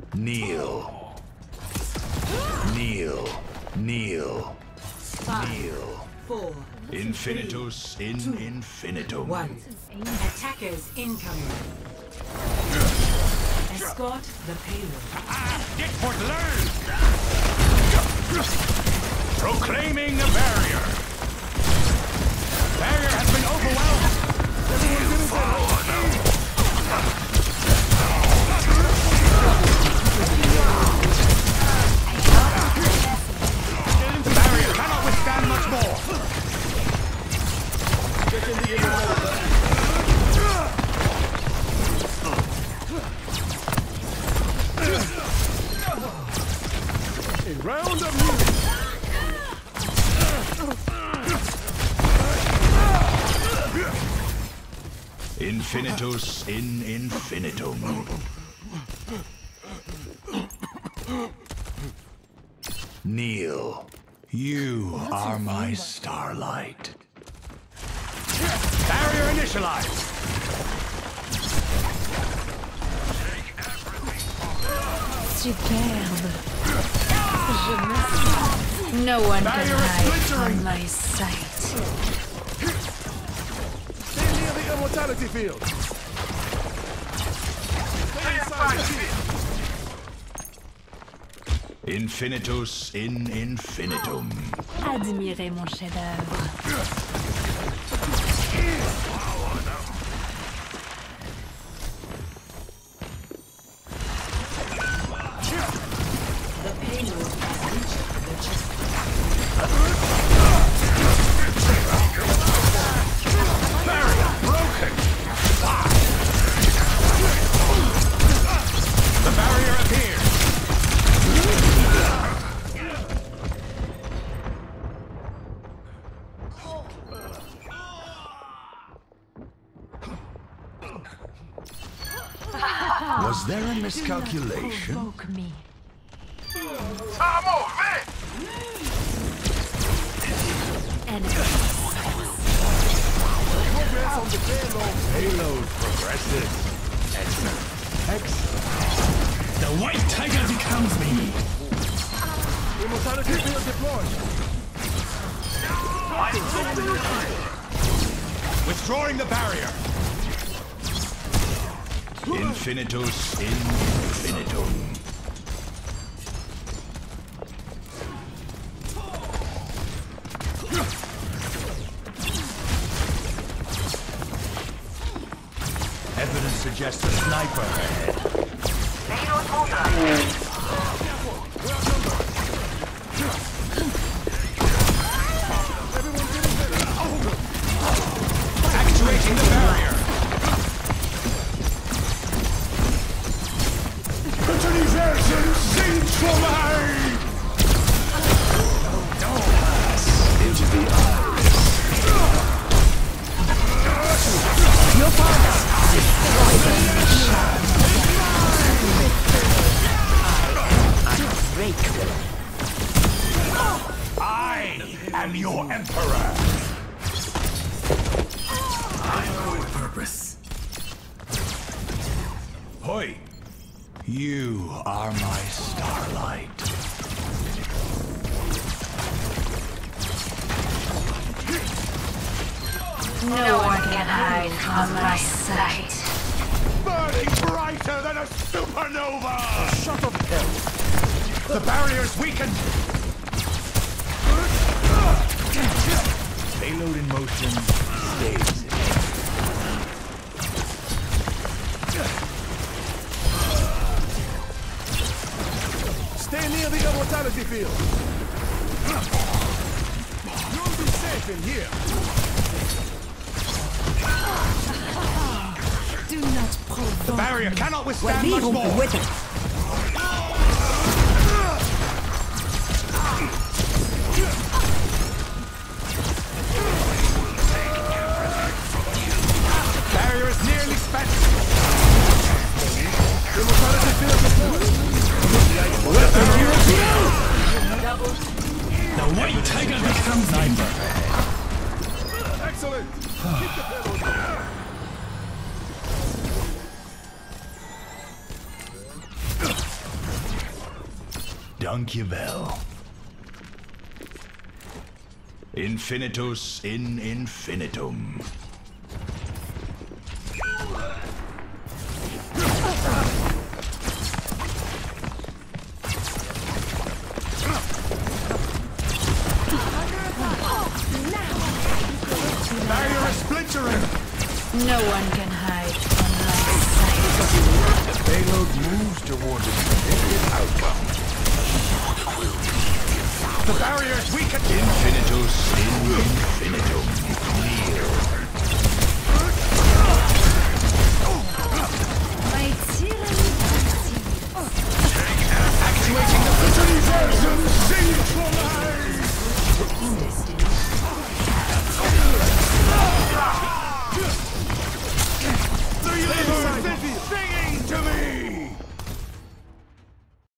Kneel. Kneel. Kneel. 5, Kneel. 4, Infinitus in infinitum. 1. Attackers incoming. Escort the payload. Get for learn! Proclaiming a barrier. Barrier has been overwhelmed. The barrier cannot withstand much more. A round of music. Infinitus in infinitum. Kneel. You are my starlight. Barrier initialized. Superbe. Je me... No one can hide from my sight. Stay near the immortality field. Stay inside the field. Infinitus in infinitum. Admirez mon chef-d'œuvre. The payload has reached the checkpoint. Barrier broken. The barrier appears. Was there a miscalculation? Provoke me. Enemy. Progress on the payload. Payload progresses. Excellent. The white tiger becomes me. Immortality field deployed. Withdrawing the barrier. Infinitus in infinitum. Evidence suggests a sniper ahead. Actuating the barrier. Fertilization sinks from into the iris. Your father destroyed the mission. Break them. I am your emperor. I know the purpose. Hoi. You are my starlight. No one can hide from my sight. Burning brighter than a supernova. Shot of hell. The barrier's weakened. Payload in motion stays in. Stay near the immortality field. You'll be safe in here. Do not provoke The barrier me. cannot withstand much more. With it. Barrier is nearly spent. Immortality field deployed. The white tiger becomes sniper. Excellent. Keep the payload down. Dankjewel. Infinitus in infinitum. Barrier is splintering. No one can hide from my sight. The payload moves towards its intended outcome. The barrier is weakened. Infinitus in infinitum.